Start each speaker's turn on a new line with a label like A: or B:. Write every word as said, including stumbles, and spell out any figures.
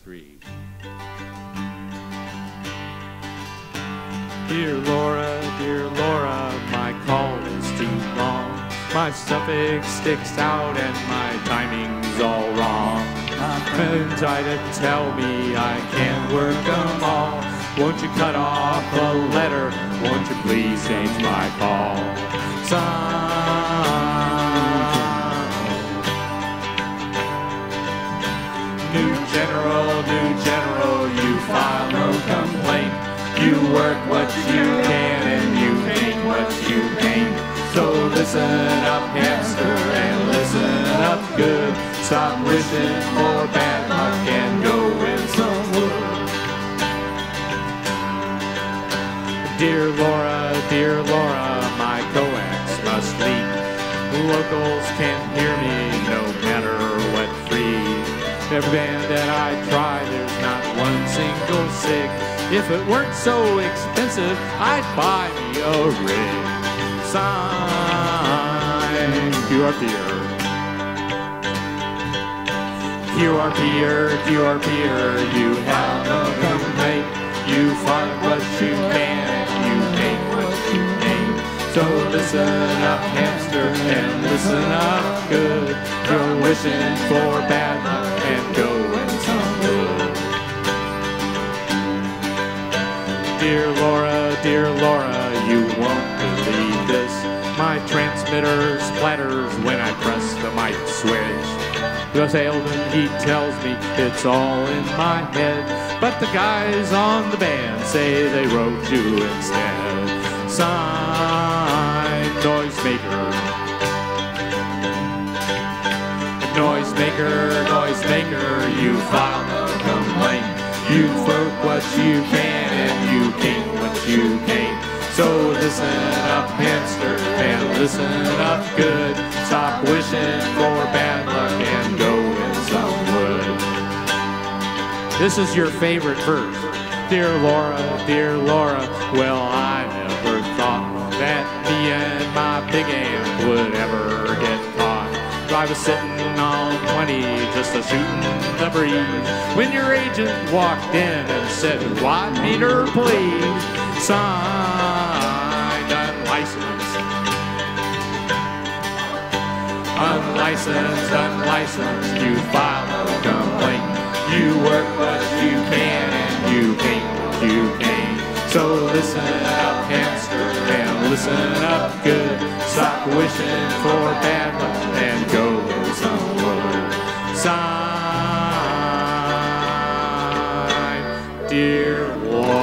A: three. Dear Laura, dear Laura, my call is too long. My suffix sticks out and my timing's all wrong. My friends try to tell me I can't work them all. Won't you cut off a letter? Won't you please change my call? Sign. New general, new general, you file no complaint. You work what you can and you paint what you paint. So listen up, hamster, and listen up good. Stop wishing for bad luck and go win some wood. Dear Laura, dear Laura, my coax must leak. Locals can't hear me no matter what free. Every band that I try, there's not one single sig. If it weren't so expensive, I'd buy me a rig. Sign, QRPer. QRPer, QRPer, you have no complaint. You find what you can and you paint what you paint. So listen up, hamster, and listen up good. You're wishing for bad luck and go in some wood. Dear Laura, dear Laura, you won't believe this. My transmitter splatters when I press the mic switch. The salesman, he tells me it's all in my head, but the guys on the band say they wrote you instead. Sign, noisemaker. Noisemaker, noisemaker, you file no complaint. You work what you can and you paint what you can't. So listen up, hamster, and listen up good. Stop wishing for bad luck and go in some wood. This is your favorite verse. Dear Laura, dear Laura, well, I never thought that me and my big amp would ever get caught. I was sitting on twenty just a shooting the breeze when your agent walked in and said, "What meter, please?" Signed, unlicensed. Unlicensed, unlicensed, you file no complaint. You work what you can and you paint what you can. So listen up, hamster, and listen up good. Stop wishing for bad luck and go in some wood. Sign, dear Lord.